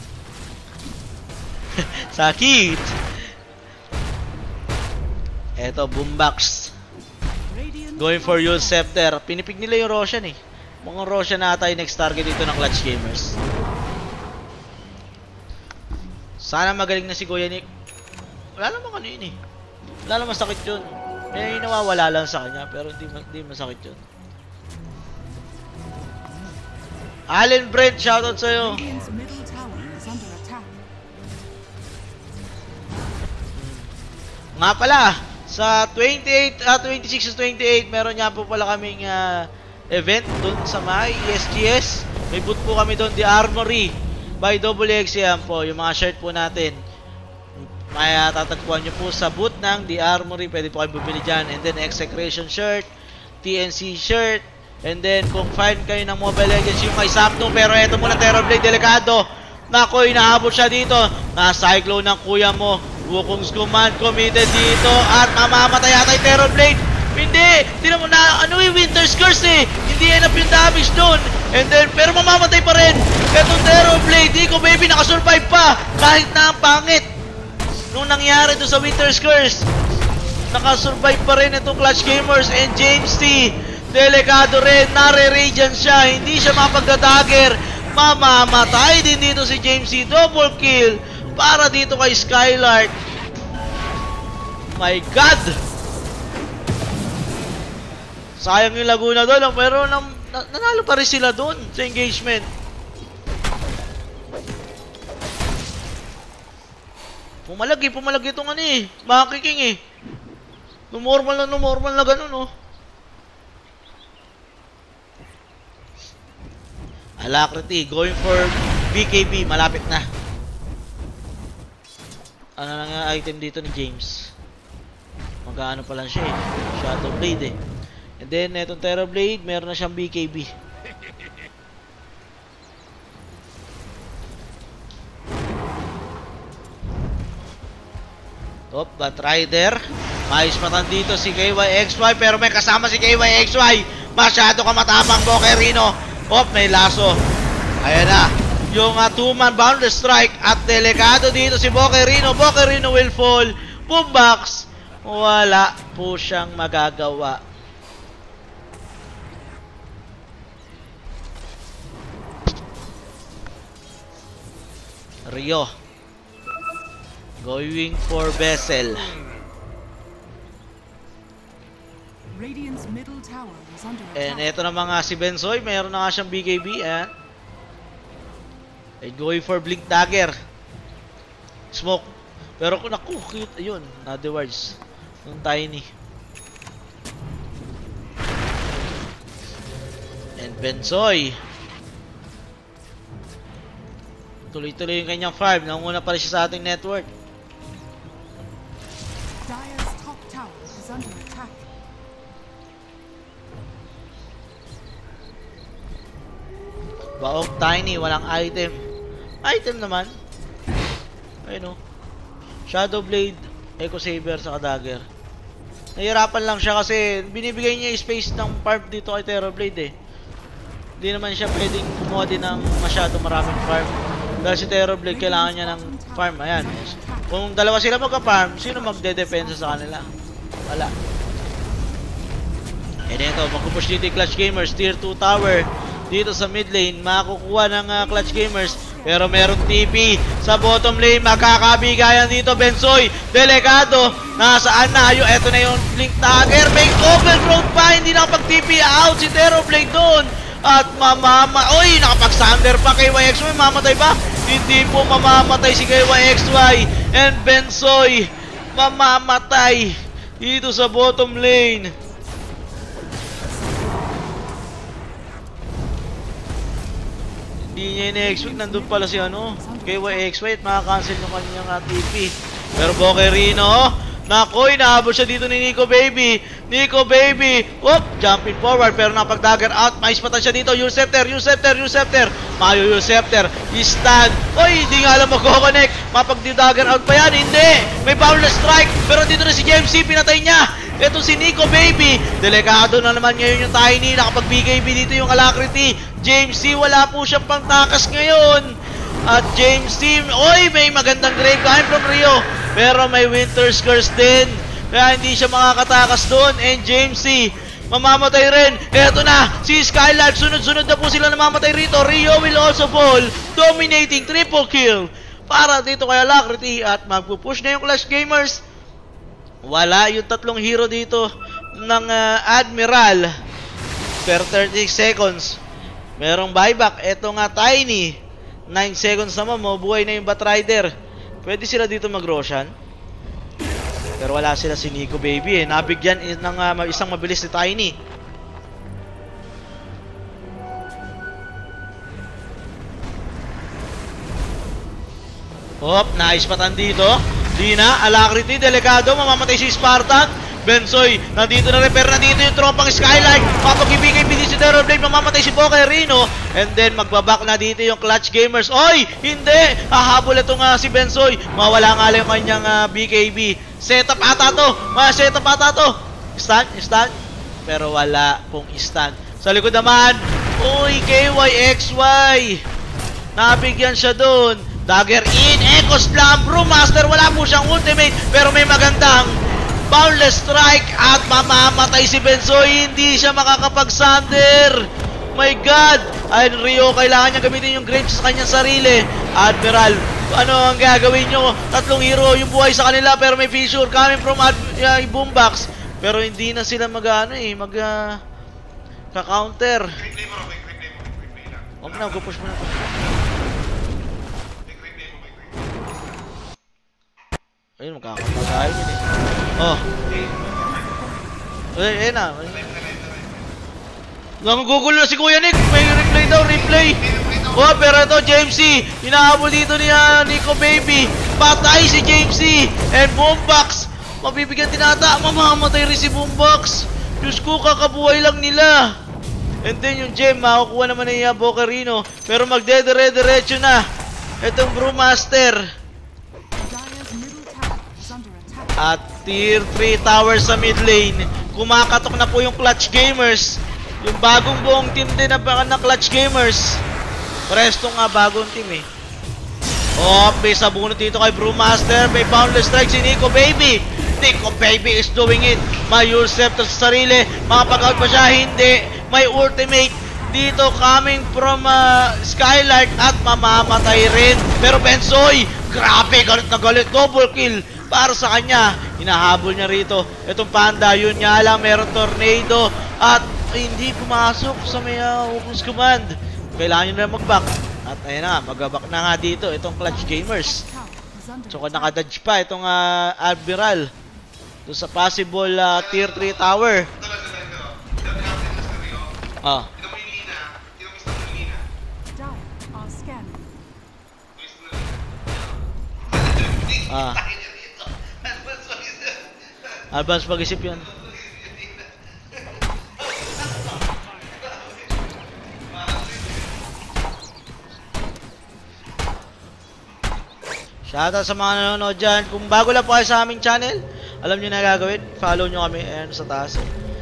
sakit. Eto Boombox going for your scepter. Pinipig nila yung Roshan eh. Mukhang Roshan na ata yung next target dito ng Clutch Gamers. Sana magaling na si Kuya Nick. Wala naman ano yun eh. Wala naman sakit yun. May nawawala lang sa kanya pero hindi, hindi masakit yun. Allen Brent, shoutout sa'yo. Nga pala, sa twenty-eight, ah, twenty-six to twenty-eight, meron nga po pala kaming uh, event dun sa may E S G S. May booth po kami dun, The Armory by Double X. Yan po, yung mga shirt po natin. May uh, tatagpuan nyo po sa booth ng The Armory. Pwede po kayo bumili dyan. And then, Execration shirt, T N C shirt. And then, kung fan kayo ng Mobile Legends, yung kay Sapno, pero eto muna Terrorblade, delikado. Nako, inahabot siya dito. Na-cyclone ng kuya mo. Wukong's command committed dito. At mamamatay yata yung Terrorblade. Hindi! Tinan mo na, ano yung Winter's Curse eh. Hindi enough yung damage doon. And then, pero mamamatay pa rin. Etong Terrorblade, di ko baby, nakasurvive pa. Kahit na ang pangit. Nung nangyari doon sa Winter's Curse, nakasurvive pa rin itong Clutch Gamers and James T. Delikado rin, nare-radiance siya, hindi siya mapagdadagger. Mamamatay din dito si James C. Double kill para dito kay Skylark. My God! Sayang yung Laguna doon, pero nam, na, nanalo pa rin sila doon sa engagement. Pumalag eh, pumalag itong ano eh, makiking eh. Normal na normal na ganun oh. Alacrity, going for B K B, malapit na. Ano na nga item dito ni James? Magkano pa lang siya eh. Shadow Blade eh. And then, etong Terrorblade, meron na siyang B K B. Top, Batrider. Maispatan dito si K Y X Y, pero may kasama si K Y X Y. Masyado ka matapang, Bokerino. Op, may laso. Ayan na. Yung uh, two-man boundless strike. At delikado dito si Bokerino. Bokerino will fall. Boombox. Wala po siyang magagawa. Rio. Going for Vessel. Radiant's middle tower is under attack. And eto na mga si Bensoy, mayroon na nga siyang B K B eh. And going for Blink Dagger. Smoke. Pero kung naku, cute, ayun, another words. Yung Tiny. And Bensoy. Tuloy-tuloy yung kanyang farm. Nanguna pa rin siya sa ating network. Dire's top tower is under attack. Baok Tiny, walang item. Item naman. Ayun o. Shadow Blade, Echo Saber, saka Dagger. Nahihirapan lang siya kasi binibigay niya yung space ng farm dito kay Terrorblade eh. Hindi naman siya pwedeng kumuha din ng masyado maraming farm. Dahil si Terrorblade kailangan niya ng farm. Ayan. Kung dalawa sila magka-farm, sino magde-depensa sa kanila? Wala. E dito, magpupush dito yung Clutch Gamers. Tier two tower dito sa mid lane. Makukuha ng uh, Clutch Gamers. Pero meron T P sa bottom lane. Magkakabigayan dito. Bensoy, Delegado. Nasaan na? Yo, eto na yung Blink Dagger. May overgrowth pa. Hindi nakapag-T P out si Terrorblade doon. At mamama. Oy, nakapag-Sander pa kay Y X Y. Mamatay ba? Hindi po mamamatay si kay Y X Y. And Bensoy mamamatay dito sa bottom lane. Hindi niya ina-expect. Nandun pala si ano, kay Y X Y at makakancel yung kanyang uh, T P. Pero Bokerino, nakoy, nahabol siya dito ni Nico Baby. Nico Baby, whoop, jumping forward pero napag-dagger out. May ispatan siya dito. Usurper, Usurper, Usurper. Mayo Usurper, stand. Oy, hindi nga alam mag-connect. Mapag-dagger out pa yan, hindi. May powerless strike pero dito na si J M C, pinatay niya. Ito si Nico Baby. Delikado na naman ngayon yung Tiny. Nakapag-B K B dito yung Alacrity. James C, wala po siyang pangtakas ngayon. At James C, oy, may magandang grave climb from Rio. Pero may Winter's Curse din. Kaya hindi siya makakatakas doon. And James C, mamamatay rin. Eto na, si Skylark. Sunod-sunod na po sila namamatay rito. Rio will also fall. Dominating triple kill para dito kay Alacrity. At magpupush na yung Clash Gamers. Wala yung tatlong hero dito ng uh, Admiral. Per thirty seconds. Merong buyback. Eto nga Tiny. nine seconds naman. Mabuhay na yung Batrider. Pwede sila dito mag-Roshan. Pero wala sila si Nico Baby eh. Nabigyan ng uh, isang mabilis ni Tiny. Hop, naispatan dito. Dina, Alacrity, Delegado, mamamatay si Spartan. Bensoy, nandito na rin, pero nandito yung tropang Skylight. Mapag-ibigay pili si Terrorblade, mamamatay si Bokerino. And then, magbabak na dito yung Clutch Gamers. Oy, hindi! Hahabol ito nga si Bensoy. Mawala nga lang yung kanyang uh, B K B. Setup ata to. Mga setup ata to. Stun, stun. Pero wala pong stun. Sa likod naman, uy, K Y X Y. Nabigyan siya doon. Dagger in, Echo Slam, Brewmaster, wala po siyang ultimate, pero may magandang boundless strike at mamamatay si Bensoy, hindi siya makakapag-Sander. My God! Ayun, Rio, kailangan niya gamitin yung grapes sa kanyang sarili. Admiral, ano ang gagawin nyo? Tatlong hero yung buhay sa kanila, pero may fissure coming from uh, Boombox. Pero hindi na sila mag-ano eh, mag uh, ka-counter. Huwag na, go-push mo na. Ayun, magkakapagayon yun eh. Oh. Ayun, ayun na. Nanggugulo na si Kuya Nick. May replay daw, replay. Oh, pero ito, James C. Hinahabol dito ni uh, Nico Baby. Patay si James C. And Boombox. Mabibigyan din ata. Mamamatay rin si Boombox. Diyos ko, kakabuhay lang nila. And then yung gem, makukuha naman niya Bokerino. Pero magdedere-derecho na. Itong Brewmaster. At tier three tower sa mid lane. Kumakatok na po yung Clutch Gamers. Yung bagong buong team din na baka ng Clutch Gamers. Presto nga bagong team eh. Oh, may sabunot dito kay Brewmaster. May boundless strike si Nico Baby. Nico Baby is doing it. May Usurper sa sarili. Makapag-out pa siya, hindi. May ultimate dito coming from uh, Skylark at mamamatay rin. Pero Bensoy, grabe, galit na galit. Double kill para sa kanya. Hinahabol niya rito itong Panda. Yun nga lang, meron tornado at hindi pumasok sa may uh, Focus Command. Kailangan nyo na mag-back. At ayun na, mag-back na nga dito itong Clutch Gamers. So kung nakadodge pa itong uh, Admiral doon sa possible uh, tier three tower. Ah. Ah. Advance pag-isip yun. Shoutout sa mga nanonood dyan. Kung bago lang po kayo sa aming channel, alam nyo na gagawin. Follow nyo kami. Ayan sa taas.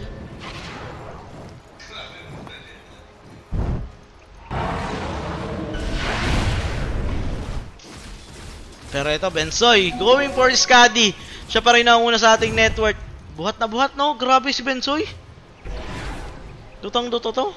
Pero ito, Bensoy, going for Skadi. Siya pa rin nauna sa ating network. Buhat na buhat, no? Grabe si Bensoy. Dutang-duto to.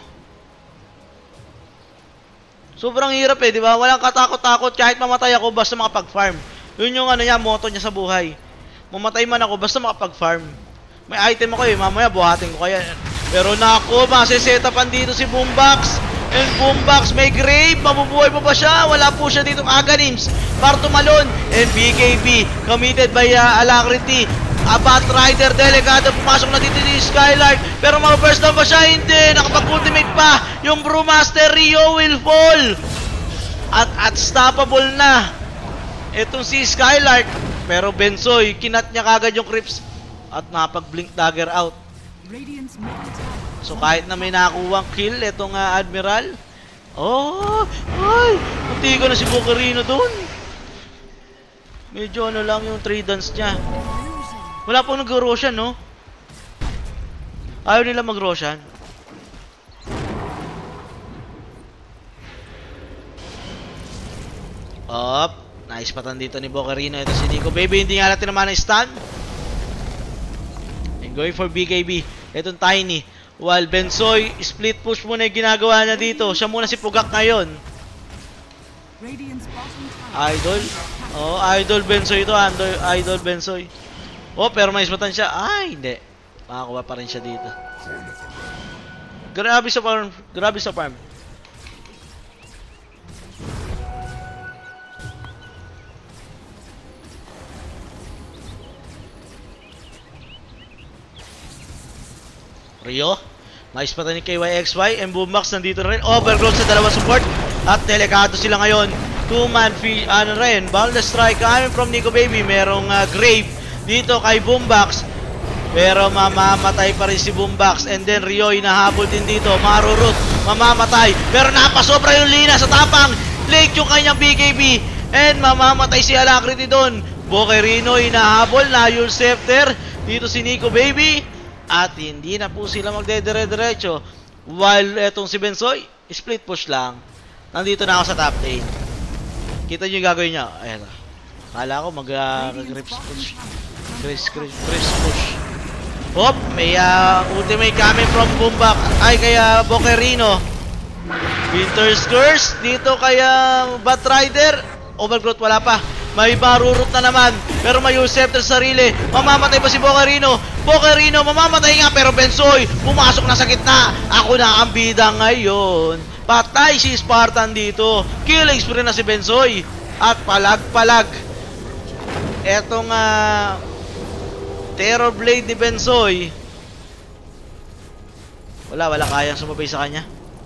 Sobrang hirap eh, di ba? Walang katakot-takot kahit mamatay ako basta makapag-farm. Yun yung ano niya, motto niya sa buhay. Mamatay man ako basta makapag-farm. May item ako eh, mamaya buhatin ko kaya. Pero nako, masisetapan dito si Boombox. And Boombox may grave, mabubuhay pa ba siya? Wala po siya ditong Aganims para tumalon. And B K B, committed by uh, Alacrity. Abat Rider, delikado, pumasok na dito si Skylark. Pero mag-burst down ba siya? Hindi, nakapag-ultimate pa. Yung Brewmaster Rio will fall. At unstoppable na itong si Skylark. Pero Bensoy, kinat niya kagad yung creeps. At napag-blink dagger out. So kahit na may nakakuwang kill itong uh, Admiral. Oh, ay, punti ko na si Bocarino dun. Medyo ano lang yung three dance niya. Wala pong nag-Roshan, no? Ayaw nila mag-Roshan. Up. Nice patan dito ni Bocarino. Ito si Nico Baby. Hindi nga natin naman ang stun. And going for B K B. Itong Tiny. While Bensoy, split push muna yung ginagawa niya dito. Siya muna si Pugak ngayon. Idol. Oh, Idol Bensoy ito. Idol, Idol Bensoy. Oh, pero may ismatan siya. Ay, hindi. Makakuha pa rin siya dito. Grabe sa farm. Grabe sa farm. Rio. Nice pa ni K Y X Y. And Boombox nandito na rin. Overgrowth sa dalawa support. At delikado sila ngayon. Two-man fish. Ano rin. Ball the strike coming from Nico Baby. Merong uh, grave dito kay Boombox. Pero mamamatay pa rin si Boombox. And then Rio inahabol din dito. Marurut. Mamamatay. Pero napasobra yung Lina sa tapang. Late yung kanyang B K B. And mamamatay si Alacrity doon. Bocarino inahabol. Nayul Scepter. Dito si Nico Baby. At hindi na po sila magdedire-diretso. While etong si Bensoy, split push lang. Nandito na ako sa top lane. Kita nyo yung gagawin niya. Ayan. Kala ko mag-grips uh, push. Grips, grips, grips push. Hop! May uh, ultimate coming from Boombox. Ay, kaya Bocarino. Winter's Curse. Dito kaya Bat Rider. Overgrowth wala pa. May marurot na naman. Pero may Scepter sa sarili. Mamamatay pa si Bocarino. Bocarino mamamatay nga. Pero Bensoy pumasok na sa gitna. Ako na ang bida ngayon. Patay si Spartan dito. Killing spree na si Bensoy. At palag-palag. Etong uh, Terror Blade ni Bensoy. Wala, wala kayang sumabay sa kanya.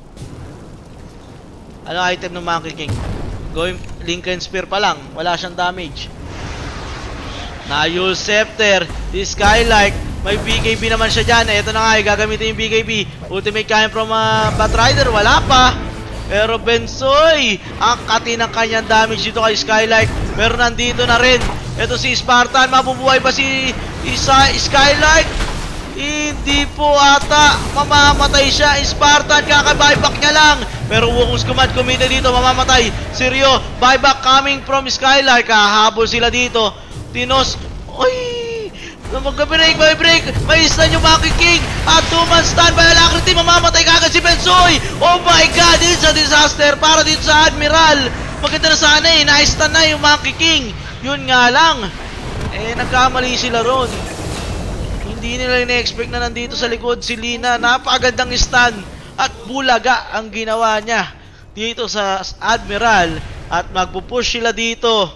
Ano item ng Monkey King? Going Lincoln Spear pa lang, wala siyang damage. Nayul Scepter, this Skylark, may B K B naman siya dyan. Ito na nga, gagamitin yung B K B. Ultimate coming from uh, Bat Rider, wala pa. Pero Bensoy, ang kati ng kanyang damage dito kay Skylark. Pero nandito na rin. Ito si Spartan, mabubuhay pa si Isa, Skylark? Hindi po ata. Mamamatay siya. Spartan, kaka-buyback niya lang. Pero Wukong's Command committed dito. Mamamatay. Si Rio, buyback coming from Skylark. Kahabol sila dito. Tinos. Oy! Mag-break, may break. May stun yung Monkey King. At two-man stun by Alacrity. Mamamatay kagad si Bensoy. Oh my God! It's a disaster para dito sa Admiral. Maganda na sana eh. Na-stun na yung Monkey King. Yun nga lang. Eh, nagkamali sila ron. Hindi nila ina-expect na nandito sa likod si Lina. Napakagandang stun at bulaga ang ginawa niya dito sa Admiral. At magpupush sila dito.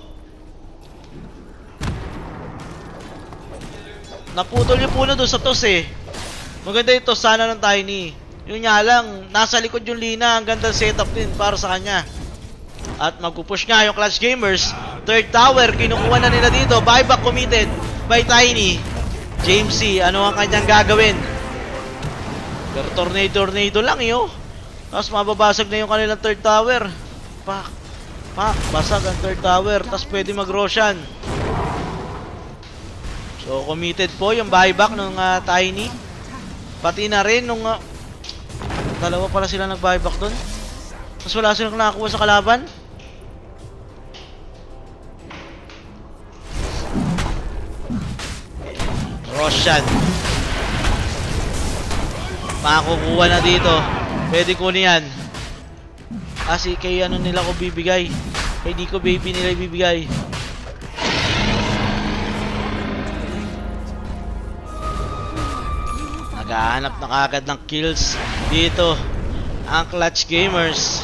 Naputol yung puno doon sa tos eh. Maganda yung tos sana ng Tiny. Yun nga lang, nasa likod yung Lina. Ang gandang setup din para sa kanya. At magpupush nga yung Clutch Gamers. Third tower, kinukuha na nila dito. Buyback committed by Tiny. James C, ano ang kanyang gagawin? Pero tornado-tornado lang yun. Tapos mababasag na yung kanilang third tower. Pa Pak, basag ang third tower. Tapos pwede mag-Roshan. So, committed po yung buyback ng uh, Tiny. Pati na rin nung... Uh, dalawa pala sila nag-buyback dun. Tapos wala silang nakakuha sa kalaban. Roshan. Makakukuha na dito. Pwede kunin yan. Kasi kay ano nila ko bibigay. Kay Nico Baby nila bibigay. Naghahanap na kagad ng kills dito ang Clutch Gamers.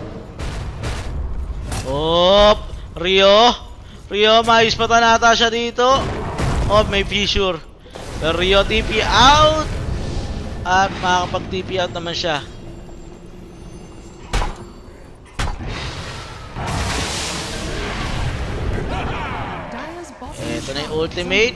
Op! Rio! Rio, maayos pa tanata siya dito. Oh, may fissure. Pero Rio T P out. At makakapag-T P out naman siya. Ito na yung ultimate.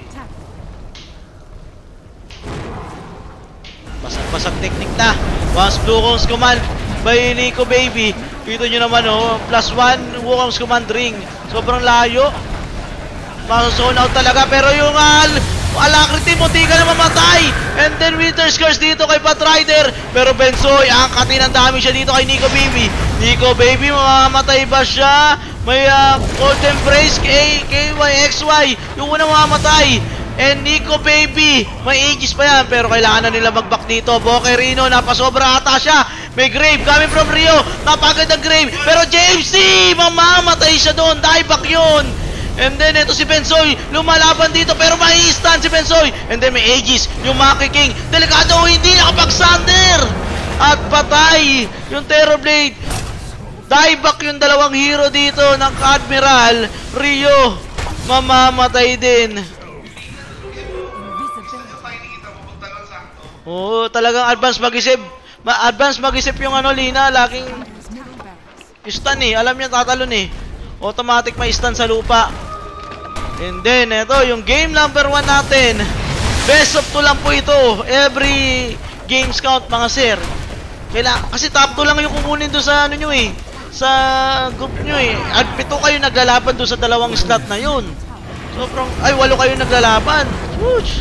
Basag-basag technique na. Once Wukong's command by Nico Baby. Dito nyo naman oh. Plus one Wukong's command ring. Sobrang layo. Masuzone out talaga. Pero yung al Alacrity, munti ka na mamatay. And then Winter's Curse dito kay Patrider. Pero Bensoy, angkatin ang dami siya dito kay Nico Baby. Nico Baby, mamamatay ba siya? May uh, Golden Brace K Y X Y. Yung una mamamatay. And Nico Baby, may ages pa yan. Pero kailangan na nila mag-back dito. Bokerino, napasobra ata siya. May Grave coming from Rio. Napagad ang Grave. Pero James C, mamamatay siya doon. Dieback yun. And then ito si Bensoy, lumalaban dito pero may stun si Bensoy. And then may Aegis, yung Maki King. Delikado, hindi nakapag-Sander. At patay yung Terrorblade. Dieback yung dalawang hero dito ng Admiral. Rio, mamamatay din. Oo, talagang advance mag-isip. Ma-advance mag-isip yung ano, Lina. Laking stun eh, alam niya tatalon eh. Automatic may stun sa lupa. And then, ito, yung game number one natin. Best of two lang po ito. Every games count, mga sir. Kailangan, kasi top two lang yung kukunin doon sa ano nyo eh. Sa group nyo eh. At pito kayo naglalaban doon sa dalawang slot na yun. Sobrang, ay, walo kayo naglalaban. Whoosh!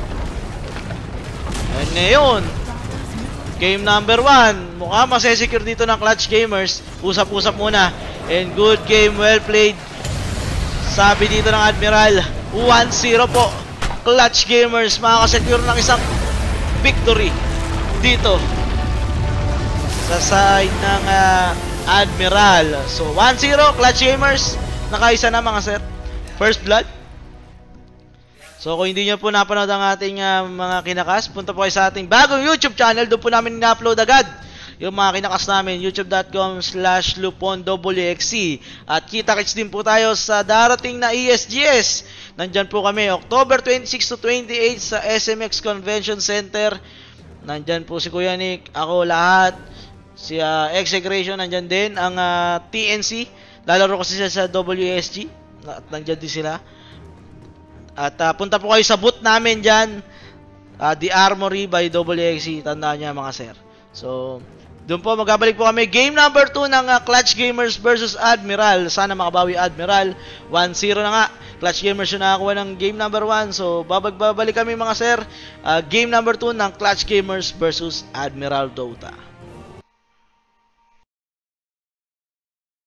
And ngayon, game number one. Mukha masesecure dito ng Clutch Gamers. Usap-usap muna. And good game, well played. Sabi dito ng Admiral, one zero po. Clutch Gamers makakasecure ng isang victory dito sa side ng uh, Admiral. So one zero, Clutch Gamers. Nakaisa na mga sir. First blood. So kung hindi nyo po napanood ang ating uh, mga kinakas, punta po kayo sa ating bagong YouTube channel. Doon po namin na-upload agad yung mga kinakas namin, youtube dot com slash lupon W X C. At kita-kits din po tayo sa darating na E S G S. Nandyan po kami, October twenty-six to twenty-eight sa S M X Convention Center. Nandyan po si Kuya Nick, ako lahat. Si uh, Execration, nandyan din. Ang uh, T N C, lalaro kasi siya sa W S G. At nandyan din sila. At uh, punta po kayo sa booth namin dyan. Uh, The Armory by W X C. Tandaan niya mga sir. So, doon po, magkabalik po kami. Game number two ng uh, Clutch Gamers versus Admiral. Sana makabawi Admiral. one zero na nga. Clutch Gamers yung nakakuha ng game number one. So, babagbabalik kami mga sir. Uh, game number two ng Clutch Gamers versus Admiral Dota.